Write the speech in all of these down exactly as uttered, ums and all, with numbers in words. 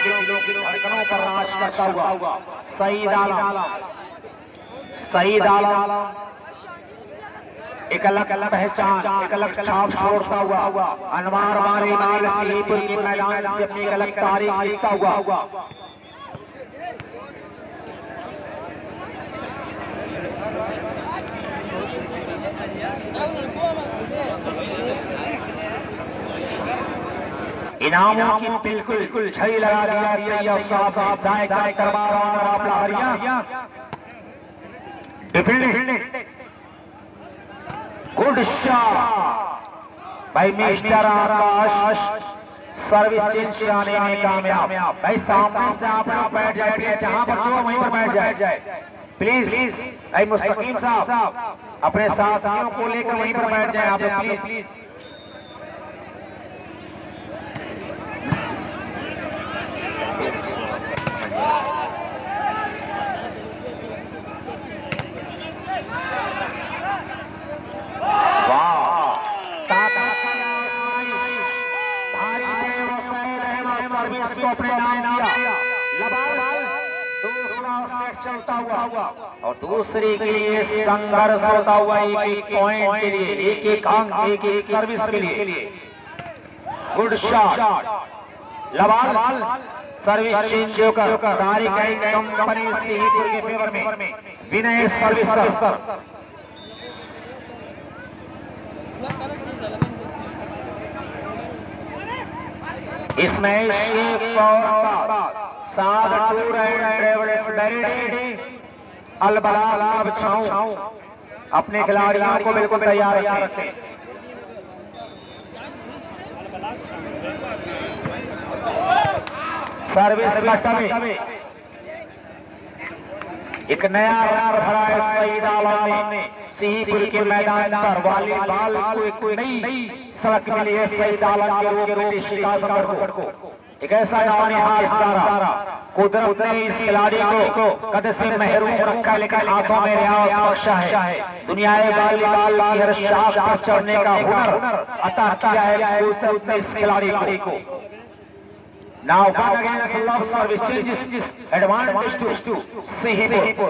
के दिलों की धड़कनों पर राज करता हुआ सईद आलम सईद आलम एक अलग अलग पहचान, एक अलग छाप छोड़ता हुआ अनवार मारे नाल सीपुर के मैदान से अपनी एक अलग तारीख लिखता हुआ इनामों की बिल्कुल छड़ी लगा दिया तैयब साहब ने। जायका दरबार और आपला हरिया डिफेंडिंग गुड शॉट भाई मिस्टर आकाश, सर्विस चेंज कराने में कामयाब। भाई सामने से आप लोग बैठ जाए, जहां पर जो वहीं पर बैठ जाए प्लीज। भाई मुस्तकीम साहब अपने साथियों को लेकर वहीं पर बैठ जाए आप लोग प्लीज। सर्विस को अपने नाम किया, लबाल दूसरा सेट चलता हुआ और दूसरे के लिए संघर्ष होता हुआ एक एक पॉइंट के लिए, एक एक अंक, एक एक सर्विस के लिए। गुड शॉट लबाल सर्विस चेंज होकर तारिक कंपनी सीपुर के फेवर में विनय सर्विस कर इसमें शेख और साद टूर एंड ट्रेवल्स बैरिड अलबलाल अब छाऊं अपने खिलाड़ियों को बिल्कुल तैयार रखें। सर्विस में एक नया रंग भरा है सईद आलम ने सीपुर के मैदान पर। वॉलीबॉल को एक नई सड़क मिली है सईद आलम के रूप में शिकासगढ़ को। एक ऐसा नाम यहाँ इस्तारा कुदरत ने इस खिलाड़ी को कद से महरूम रखा, लेकिन हाथों में रियाज बख्शा है। दुनियाए वॉलीबॉल की हर शाख पर चढ़ने का हुनर अता किया है कुदरत ने इस खिलाड़ी को। Now one against love service changes advantage to Sihipur.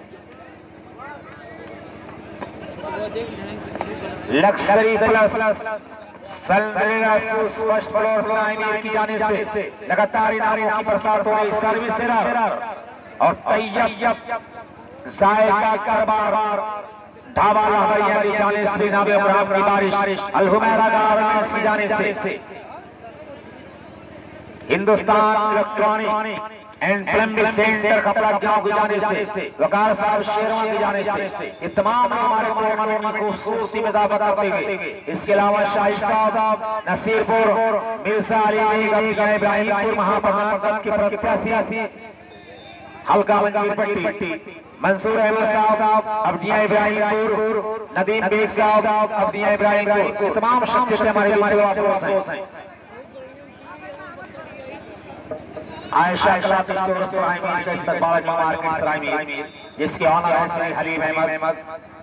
Luxury plus Sunrisers first floor signing की जानिब से लगातार इनामों की बरसात हो रही। सर्विस एरर और तैयब जायका दरबार ढाबा लहरिया की जानिब से नाबे अब्राम की बारिश अलहुमैरा गार्मेंट्स की जानिब से Hindustan electronic and plumbing centre कपड़ा गांव की जानिब से वकार साहब शेरवान की जानिब से ये तमाम हमारे टूर्नामेंट की खूबसूरती में इजाफा करते हुए, इसके अलावा शाहिद साहब नसीरपुर मिर्जा अली बेग इब्राहिमपुर महाप्रबंधक के प्रत्याशी हल्का मंजीर पट्टी मंसूर अहमद साहब अब्दिया इब्राहिमपुर नदीम बेग साहब अब्दिया इब्राहिमपुर तमाम शख्सियतें हमारे बीच हैं। आयशा क्लॉथ स्टोर सरायमीर का इस्तकबाल मार्केट सरायमीर, जिसके ऑनर हैं श्री हलीम अहमद।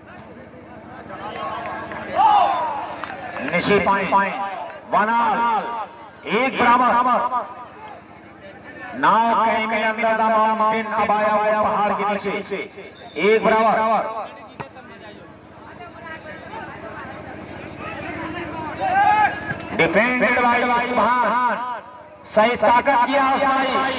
निशी पॉइंट वन ऑल एक बराबर। नाव कहीं में अंदर द माउंटेन अबाया हुआ पहाड़ के नीचे एक बराबर। डिफेंडेड बाय सुभान सही ताकत की आजमाइश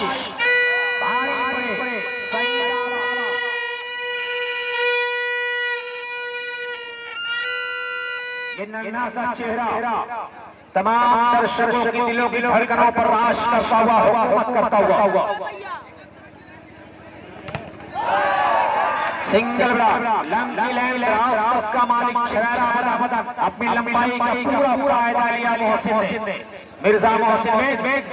ये नन्हा सा चेहरा तमाम दर्शकों की दिलों की धड़कनों पर राज करता हुआ हुकूमत करता हुआ सिंगल ब्लॉक लंबी लाइन रास्ता का मालिक शरारा बदन अपनी लंबाई का पूरा फायदा लिया मोहसिन ने। Mirza Mohsin Baig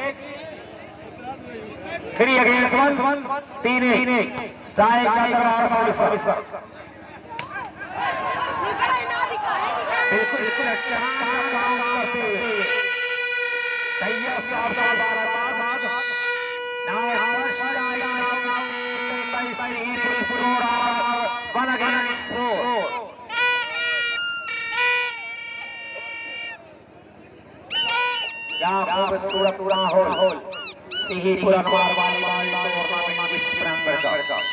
three against one तीन एक साय का दरबार सर्विस बिल्कुल बिल्कुल अच्छा काम करते हुए तैयब साहब का बार-बार वन अगेंस्ट फोर। क्या खूबसूरत माहौल सिहीपुर अनवार वॉलीबॉल टूर्नामेंट इस प्रांगण का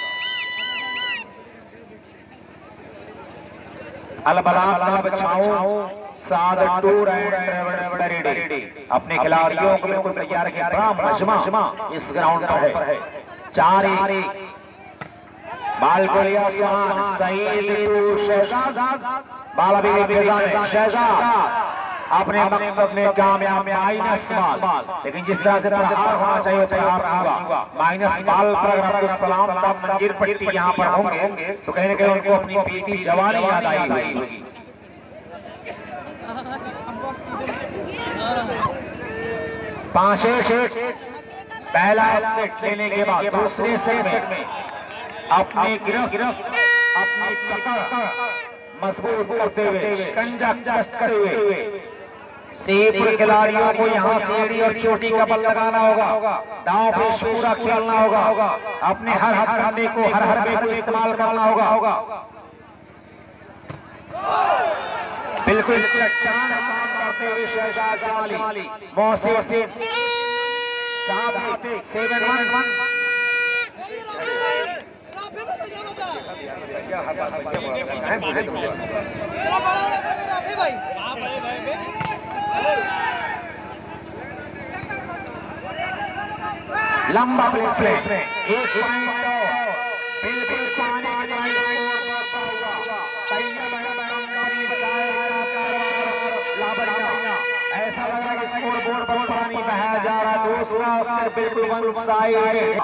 अलबला क्लब छाऊ साद टूर एंड ट्रेवल्स बरेडी अपने खिलाड़ियों को बिल्कुल तैयार किया। बड़ा मजमा इस ग्राउंड पर है। चार एक बाल को लिया सुहान सईद टू शहजाद बाल अभी भी शहजाद अपने मकसद में कामयाब माइनस बाल, लेकिन जिस तरह से प्रहार होना चाहिए प्रहार होगा। माइनस बाल पर अगर आपको सलाम साहब मंजीर पट्टी यहाँ पर होंगे तो कहीं ना कहीं उनको अपनी बीती जवानी याद आई होगी। पांच एक पहला सेट लेने के बाद दूसरे सेट में अपनी गिरफ्त अपनी पकड़ मजबूत करते हुए शिकंजा कस करते हुए सिहीपुर खिलाड़ियों को यहाँ सीढ़ी और चोटी का बल लगाना होगा। दांव पेश पूरा खेलना होगा। अपने हर हथकंडे को हर हरबे को इस्तेमाल करना होगा। बिल्कुल चट्टान काम करते हुए शहजाद जाली मोहसिन साहब सेवन वन वन लंबा प्लेस एक पॉइंट बिल्कुल पानी ऐसा लग रहा है कि स्कोर बोर्ड पर पानी बहाया जा रहा है। दूसरा सिर्फ बिल्कुल वन साइड।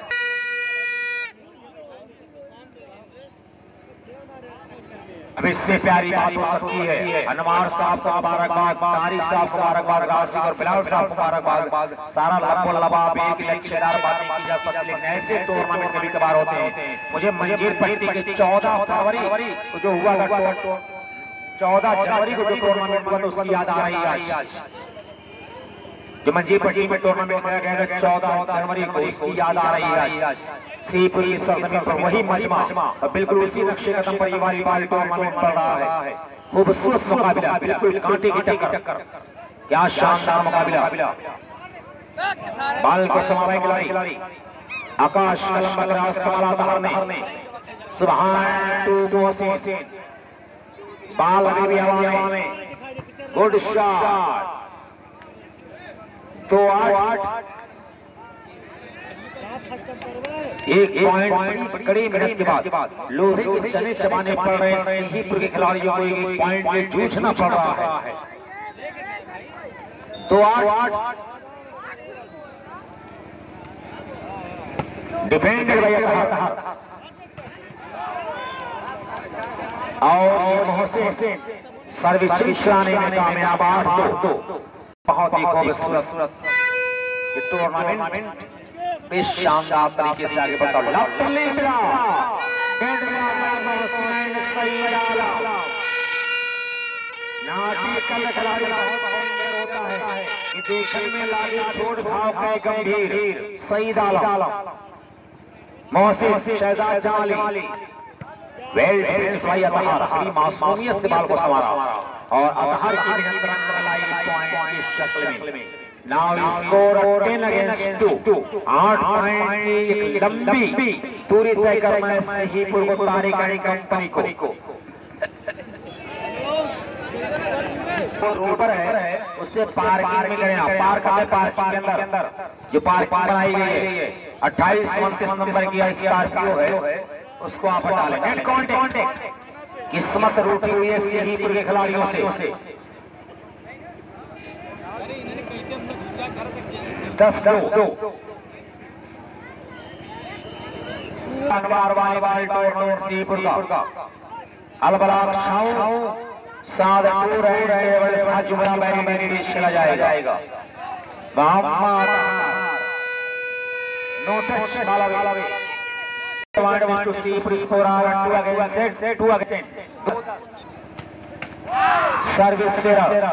अब इससे प्यारी बात हो सकती है। अनवार साहब को मुबारकबाद, तारिक साहब को मुबारकबाद, गासी और बिलाल साहब को मुबारकबाद। सारा लब्बो लबाब एक लक्ष्यदार बातें की जा सकती है, ऐसे टूर्नामेंट कभी कभार होते हैं। मुझे मंजीर पट्टी के चौदह फरवरी जो हुआ चौदह जनवरी को जो टूर्नामेंट हुआ तो उसकी याद आ रही है आज। जो मंजीर पट्टी में टूर्नामेंट कराया गया था चौदह जनवरी को, उसकी याद आ रही है आज। सिहीपुर की सरजमीन पर वही मजमा और बिल्कुल उसी नक्शे कदम पर ये वॉलीबॉल टूर्नामेंट पड़ रहा है। खूबसूरत मुकाबला, बिल्कुल कांटे की टक्कर, क्या शानदार मुकाबला। बाल को संभाले खिलाड़ी आकाश कलम संभाला ने सुभान टू मोहसिन बाल अभी भी हवा में। Good shot. दो आठ एक पॉइंट कड़ी मेहनत के बाद लोहे के चने चबाने पड़ रहे सिहीपुर के खिलाड़ियों को एक पॉइंट में जूझना पड़ रहा है। दो आठ डिफेंडेड भैया और मोहसिन सर्विस कराने में कामयाब। आठ दो बहुत ही खूबसूरत टूर्नामेंट इस शानदार तरीके से आगे बढ़ता हुआ देखने में लागे छोड़ भाव का गंभीर सईद आलम मोहसिन शहजाद जाली वेल डिफेंस भाई अतहर अपनी मासूमियत से बाल को संवारा और अतहर की पॉइंट की शक्ल में। Now score ten against two. आठ पॉइंट की एक लंबी दूरी तय करना है सिहीपुर को तारिक एंड कंपनी को। रोड पर है उससे पार्किंग में करें, पार्क है पार्किंग के अंदर जो पार्किंग बनाई गई है अट्ठाईस उनतीस नंबर की स्कॉर्पियो है उसको आप हटा लें। नेट कांटेक्ट किस्मत रूठी हुई है सिहीपुर के खिलाड़ियों से। दस दो अनवार वॉलीबॉल टूर्नामेंट सिहीपुर का अलबलाग छाऊ साद टूर एंड ट्रेवल्स जुमरा बैरी बैरी खेला जाएगा। नो टच बाला बाला advantage to Siहीपुर score two against set two against service सेरा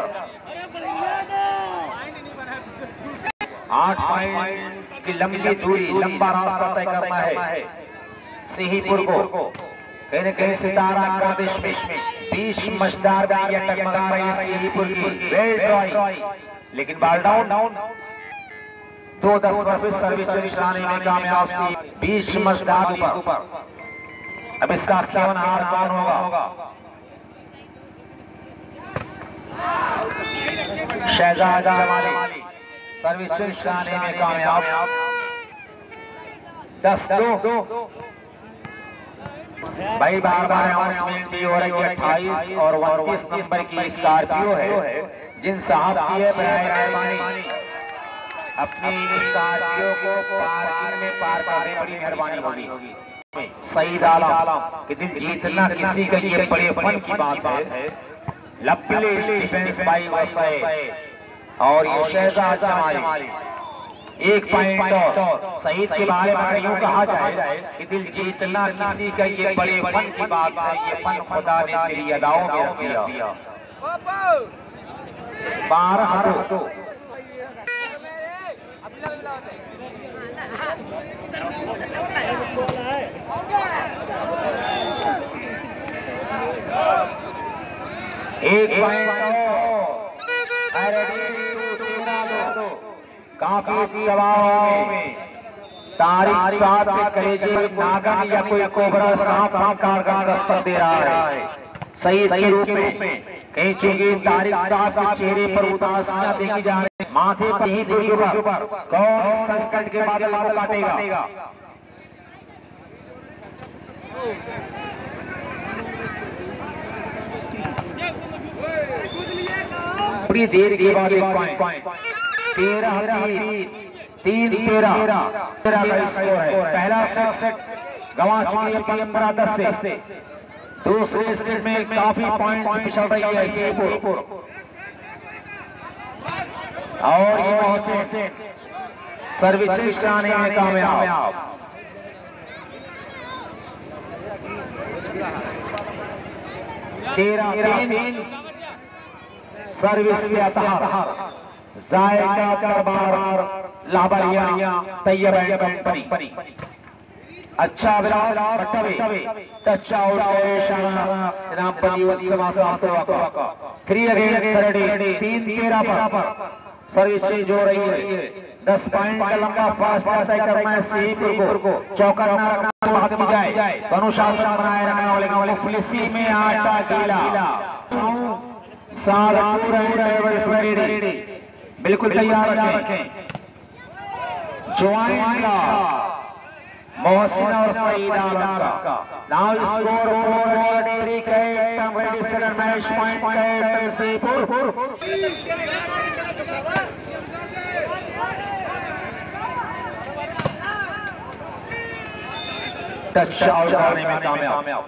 आठ पॉइंट की लंबी दूरी लंबा रास्ता तय करना है सिहीपुर को। कहीं न कहीं सितारा गर्दिश में बीस मजदार भी टकमगा रही है सिहीपुर की वेल ड्राई, लेकिन बॉल डाउन डाउन दो दस वर्ष सर्विस चलाने में कामयाब सी बीच मजदार ऊपर। अब इसका खेवनहार कौन होगा? शहजाद जमाली सर्विस चलाने में कामयाब। दस दो भाई बार बार अनाउंसमेंट हो रही है। अट्ठाईस और उनतीस नंबर की स्कॉर्पियो है, जिन साहब की है मेहरबानी अपनी स्कॉर्पियो को पार्किंग में पार्क करने बड़ी मेहरबानी होगी। सईद आलम कि दिल जीतना किसी का ये बड़े फन की बात है। लपले डिफेंस बाई वसई और ये शहजाद जमाली एक पॉइंट और सईद के बारे में यूं कहा जाए कि दिल जीतना किसी का ये बड़े फन की बात है। ये फन खुदा ने तेरी अदाओं में रख दिया। बारह दो एक काफी दबाव में तारीख सात में कलेजे नागन या कोई कोबरा सांप आकार का दस्तक दे रहा है सईद के रूप में। कहीं चूंकि तारीख सात के चेहरे पर उदासियां देखी जा रही, माथे पर ही पर कौन संकट के बादल को काटेगा। थोड़ी देर के बाद एक पॉइंट तेरह तीन तेरह तेरह का स्कोर है। पहला सेट गंवा चुकी है पंद्रह दस से। दूसरे सेट में काफी पॉइंट पिछड़ रही है सीपुर और ये मोहसिन सर्विस कराने में कामयाब। तेरह तीन सर्विस में अतहर जायका दरबार लाबरिया तैयब एंड कंपनी। अच्छा विराट बटवे टच आउट जनाब बदी समासा तो थ्री अगेंस्ट थर्टी तीन तेरह पर सर्विस चेंज हो रही है। दस पॉइंट का लंबा फासला तय करना है सीपुर को। चौका न रखना बात की जाए तो अनुशासन बनाए रखने वाले मुफलिसी में आटा गीला सारपुर एंड रेडी बिल्कुल तैयार रखें। ज्वाइन का मोहसिन और सईद आलम का now score four three captain ready second match point captain Sipur. Touch out करने में कामयाब।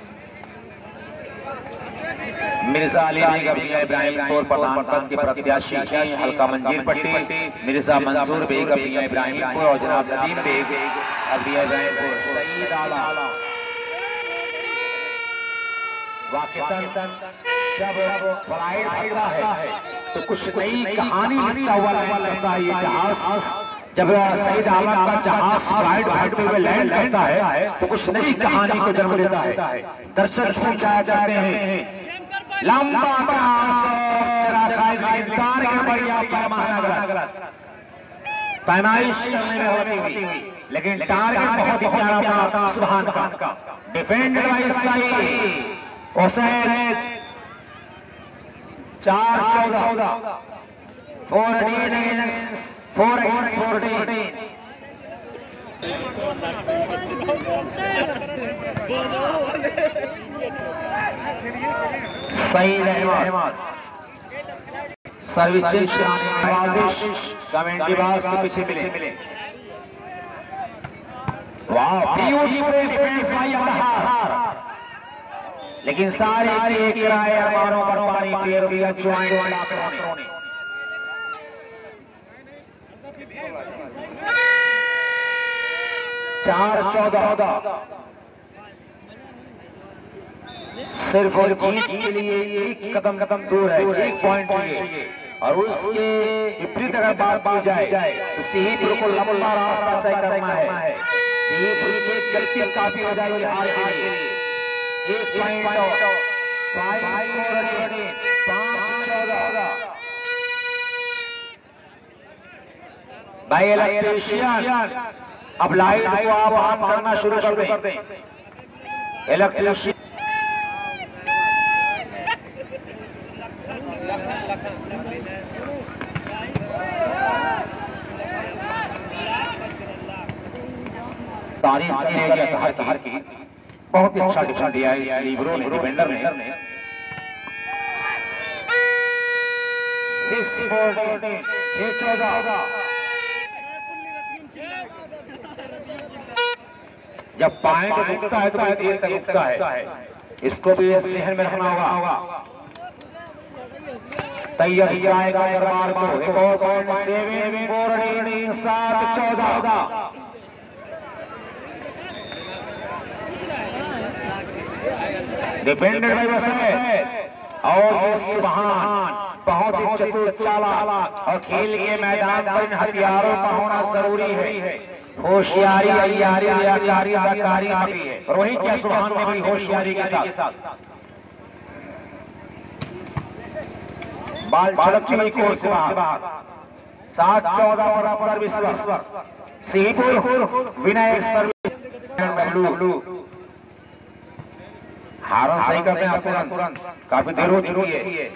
मिर्जा अली बेग अब्दुल्ला इब्राहिमपुर प्रधानपद के प्रत्याशी हैं। हल्का मंजीर पट्टी मिर्जा मंसूर बेग अब्दुल्ला इब्राहिमपुर और जनाब नदीम बेग अब्दुल्ला इब्राहिमपुर। सईद आलम वाक़ितन जब फ्लाइट भरता है तो कुछ नई कहानी लिखता हुआ लगता है ये जहाज। जब सईद आलम का जहाज फ्लाइट भरते हुए लैंड करता है तो कुछ नई कहानी को जन्म देता है। दर्शक छूट जाया जाते हैं लंबा पैमाइश करने में होती हुई, लेकिन टारगेट बहुत ही प्यारा था सुभान का। Defended by Saeed Hussain. चार चौदह four eighteen four against fourteen. Saeed Ahmad service commentary box के पीछे मिले। वाह ब्यूटीफुल डिफेंस बाय अतहर, लेकिन सारे के किराए अरमानों पर पानी फेर दिया ज्वाइन ने। चार चौदह सिर्फ और जीत के लिए एक कदम कदम दूर है, एक पॉइंट चाहिए। और उसके विपरीत अगर बात की जाए तो सीपुर को लंबा रास्ता तय करना है। सीपुर की गलती काफी हो जाएगी हार के लिए। एक पॉइंट पांच चौदह भाई इलेक्ट्रीशियन अब लाइट को आप ऑन करना शुरू कर दें। इलेक्ट्रीशियन तारीफ की रहेगी हर की, बहुत ही अच्छा डिफेंड दिया है इस लीबरो ने, डिफेंडर ने। सिक्स फोर्टीन छह चौदह। जब पॉइंट रुकता है तो बड़ी देर तक रुकता है, इसको भी जहन में रखना होगा। तैयार जाएगा दरबार को एक और पॉइंट सेवन फोर्टीन सात चौदह। डिफेंडेड बाय वसंत और सुभान बहुत ही चतुर चालाक और खेल के मैदान पर इन हथियारों का होना जरूरी है। होशियारी अय्यारी रियाकारी अदाकारी भी है, और वही क्या सुभान ने भी होशियारी के साथ बाल चलती हुई कोर्स से बाहर। सात चौदह पर सर्विस सीपुर विनय सर्विस हारन सही करते हैं तुरंत, काफी देर हो चुकी है।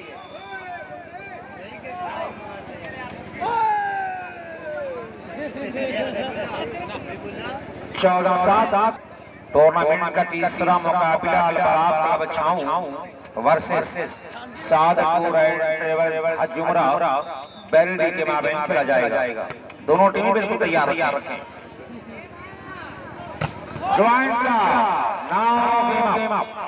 चौदह सात टूर्नामेंट का तीसरा मुकाबला अलबराब बचाऊं वर्सेस सादपुर ट्रेवल जुमरा बेल्डी के माबेन खेला जाएगा। दोनों टीमें बिल्कुल तैयार रखें। ज्वाइन का नाम